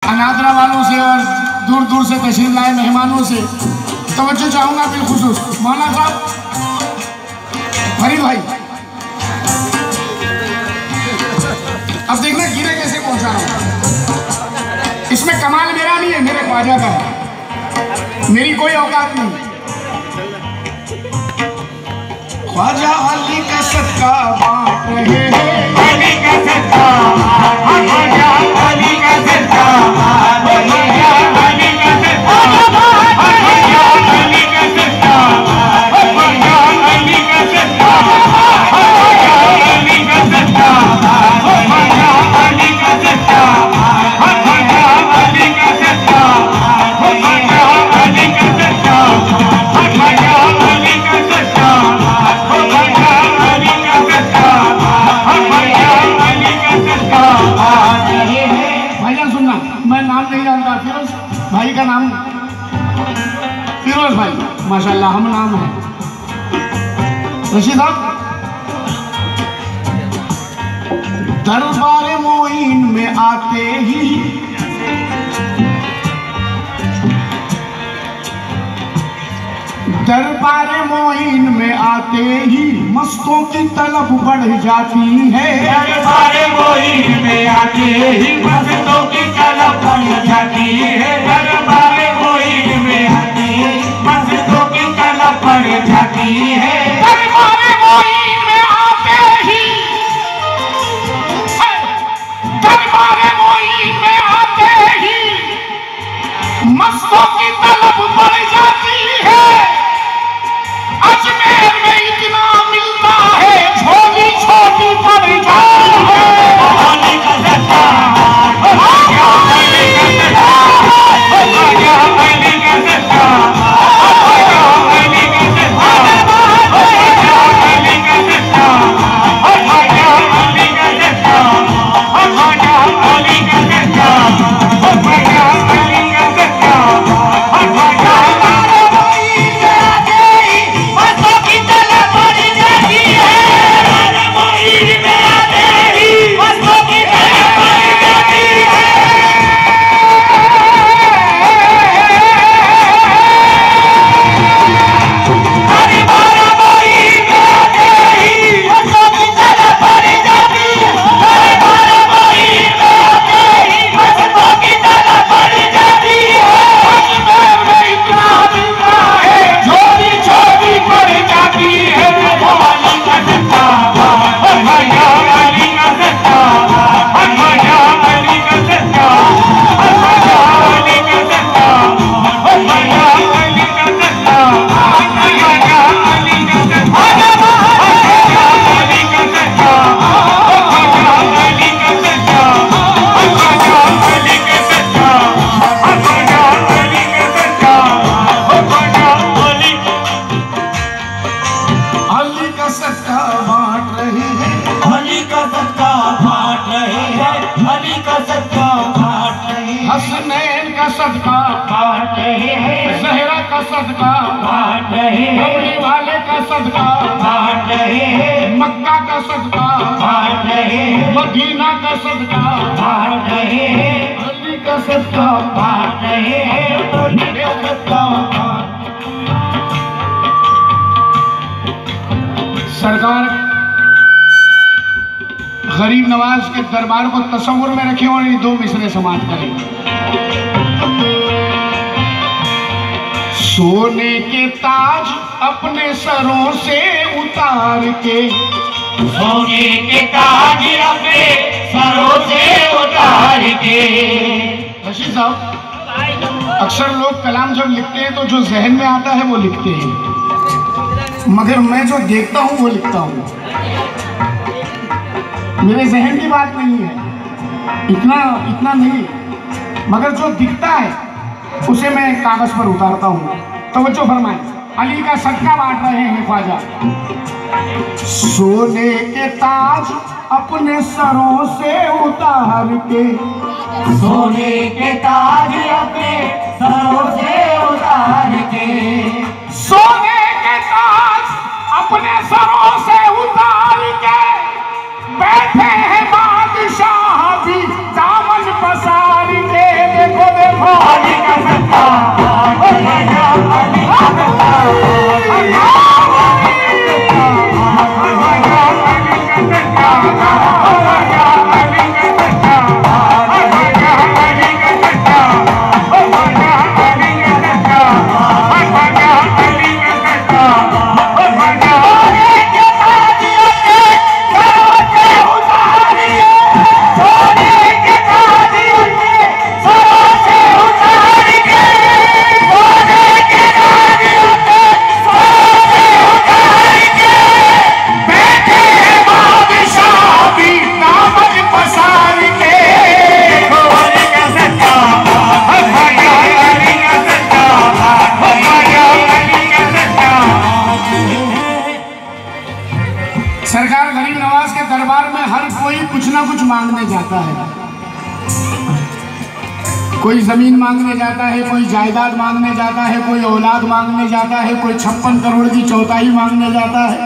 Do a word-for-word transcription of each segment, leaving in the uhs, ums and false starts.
अनादरा वालों से और दूर दूर से तशरीफ लाए मेहमानों से तवज्जो चाहूंगा बिलखुसूस मौलाना साहब फरीद भाई। अब देखना गिरे कैसे पहुंचा रहा हूं। इसमें कमाल मेरा नहीं है, मेरे ख्वाजा का है, मेरी कोई औकात नहीं। ख्वाजा अली का सदका बांट रहे हैं, अली का सदका, ख्वाजा अली का सदका बांट रहे हैं, अली का सदका, ख्वाजा अली का सदका, ख्वाजा अली का सदका, ख्वाजा अली का सदका, ख्वाजा अली का सदका, ख्वाजा अली का सदका, ख्वाजा अली का सदका, ख्वाजा अली का सदका। भाईजान सुनना, मैं नाम नहीं जानता, फिरोज भाई का नाम फिरोज भाई माशाल्लाह हम नाम है। रशीद साहब दरबार मोइन में आते ही दरबार मोइन में आते ही मस्तों की तलब बढ़ जाती है, दरबार मोइन में आते ही मस्तों की तलब बढ़ जाती है, दरबार मोइन में आते ही मस्तों की तलब बढ़ जाती है, दरबार मोइन में आते ही दरबार मोइन में आते ही मस्तों की तलब बढ़ जाती है। अजमेर में इतना मिलता है छोटी छोटी पड़ जाती है। अली का सदका, ख्वाजा अली का सदका, ख्वाजा अली का सदका, ख्वाजा अली का सदका, ख्वाजा अली का सदका, ख्वाजा अली का सदका, ख्वाजा अली का सदका, ख्वाजा अली का सदका, ख्वाजा सदका बांट रहे हैं, ज़हरा का सदका बांट रहे हैं, कमली वाले का सदका बांट रहे हैं, मक्का का सदका बांट रहे हैं, मदीना का सदका बांट रहे हैं, अली का सदका बांट रहे हैं, अली का सदका। सरकार गरीब नवाज के दरबार को तस्वुर में रखे और ये दो मिसरे समाप्त करें। सोने के ताज अपने सरों से उतार के, सोने के ताज अपने सरों से उतार के। रशीद साहब अक्सर लोग कलाम जब लिखते हैं तो जो जहन में आता है वो लिखते हैं, मगर मैं जो देखता हूँ वो लिखता हूँ। मेरे जहन की बात नहीं है, इतना इतना नहीं, मगर जो दिखता है उसे मैं कागज पर उतारता हूँ। तवज्जो फरमाएं, अली का सदका बांट रहे हैं ख्वाजा। सोने के ताज अपने सरों से उतार के, सोने के ताज अपने सरों से उतार के, सोने के ताज अपने सरों से उतार के बैठे हैं बादशाह भी दामन पसार के। कोई जमीन मांगने जाता है, कोई जायदाद मांगने जाता है, कोई औलाद मांगने जाता है, कोई छप्पन करोड़ की चौथाई मांगने जाता है,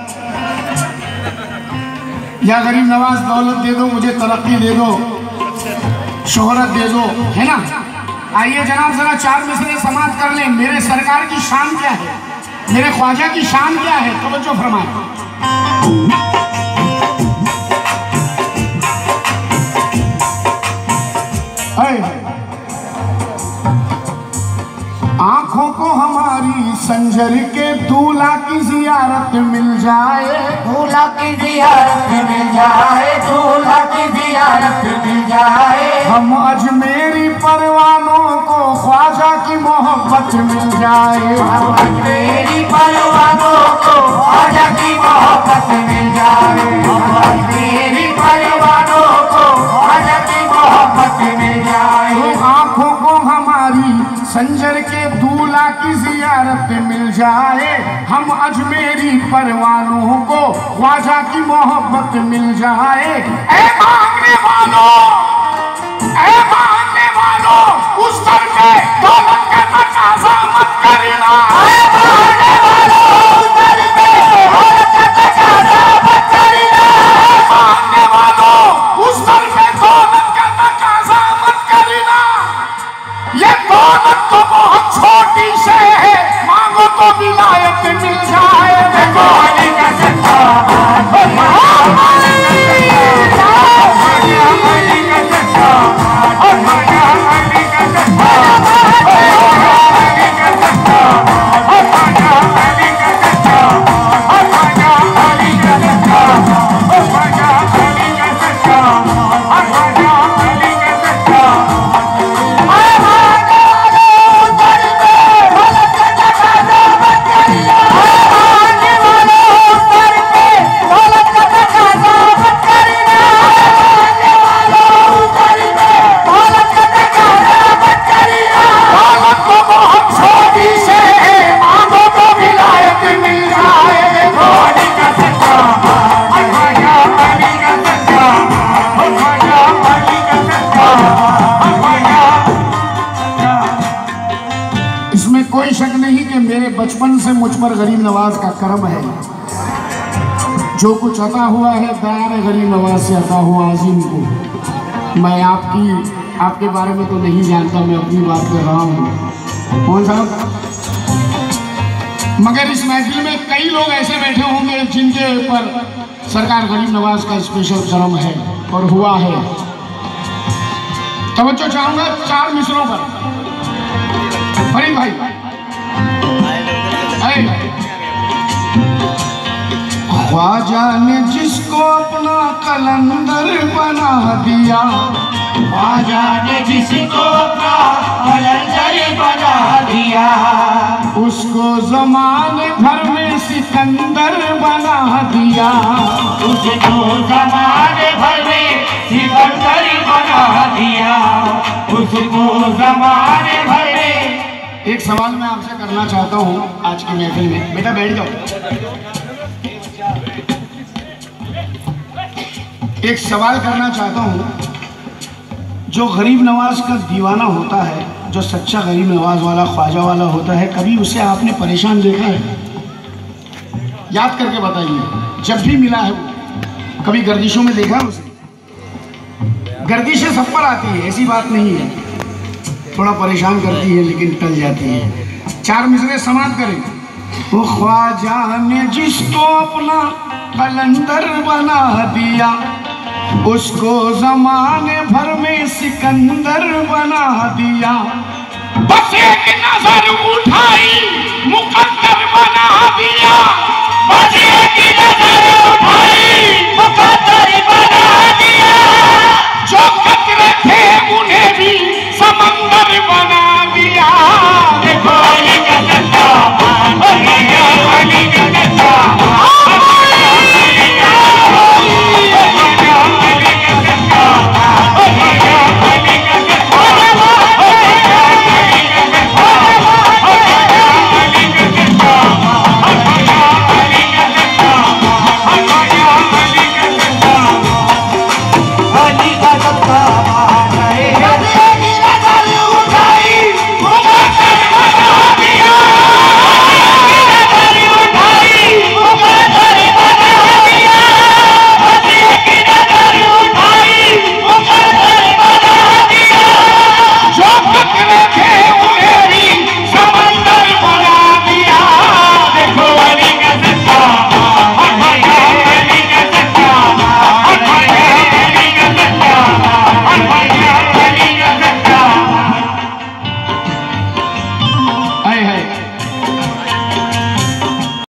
या गरीब नवाज दौलत दे दो, मुझे तरक्की दे दो, शोहरत दे दो, है ना। आइए जनाब जरा चार मिसरे समाप्त कर लें। मेरे सरकार की शान क्या है, मेरे ख्वाजा की शान क्या है, तवज्जो फरमाएं। आंखों को हमारी संजर के दूल्हा की जियारत मिल जाए, दूल्हा की जियारत मिल जाए, दूल्हा की जियारत मिल जाए। हम अजमेरी परवानों को ख्वाजा की मोहब्बत मिल जाए, हम अजमेरी परवानों को ख्वाजा की मोहब्बत मिल जाए, हम अजमेरी परवानों को ख्वाजा की मोहब्बत मिल जाए। आंखों को हमारी संजर के दूल्हा की जियारत मिल जाए, हम अजमेरी परवानों को ख्वाजा की मोहब्बत मिल जाए। ऐ मांगने वालों, ऐ मांगने वालों, उस दर पे दौलत का तकाज़ा मत करना, ऐ मांगने वालों, उस दर पे दौलत का तकाज़ा मत करना, ऐ मांगने वालों, उस दर पे दौलत का तकाज़ा मत करना। ये दौलत तो बहुत छोटी से है, मांगो तो विलायत मिल जाए। देखो अली का सच्चा बचपन से मुझ पर गरीब नवाज का करम है। जो कुछ अता हुआ है दया गरीब नवाज से अता हुआ अजीम को। मैं आपकी आपके बारे में तो नहीं जानता, मैं अपनी बात कर रहा हूँ। कौन साहब, मगर इस महफिल में कई लोग ऐसे बैठे होंगे जिनके ऊपर सरकार गरीब नवाज का स्पेशल करम है और हुआ है। तवज्जो चाहूंगा चार मिसरों पर। फरीद भाई, ख्वाजा ने जिसको अपना कलंदर बना दिया, ख्वाजा ने जिसको अपना कलंदर बना दिया, उसको ज़माने भर में सिकंदर बना दिया, उसको ज़माने भर में सिकंदर बना दिया, उसको ज़माने भर में। एक सवाल मैं आपसे करना चाहता हूँ आज की महफिल में। बेटा बैठ जाओ। एक सवाल करना चाहता हूँ। जो गरीब नवाज का दीवाना होता है, जो सच्चा गरीब नवाज वाला ख्वाजा वाला होता है, कभी उसे आपने परेशान देखा है? याद करके बताइए। जब भी मिला है वो, कभी गर्दिशों में देखा है उसे? गर्दिशें सब पर आती है, ऐसी बात नहीं है। थोड़ा परेशान करती है लेकिन टल जाती है। चार मिसरे समाप्त करें। वो ख्वाजा ने जिसको अपना कलंदर बना दिया, उसको ज़माने भर में सिकंदर बना दिया, बस एक नजर उठाई मुकद्दर बना दिया, बस एक नजर उठाई मुकद्दर बना दिया। जो कतरे थे उन्हें भी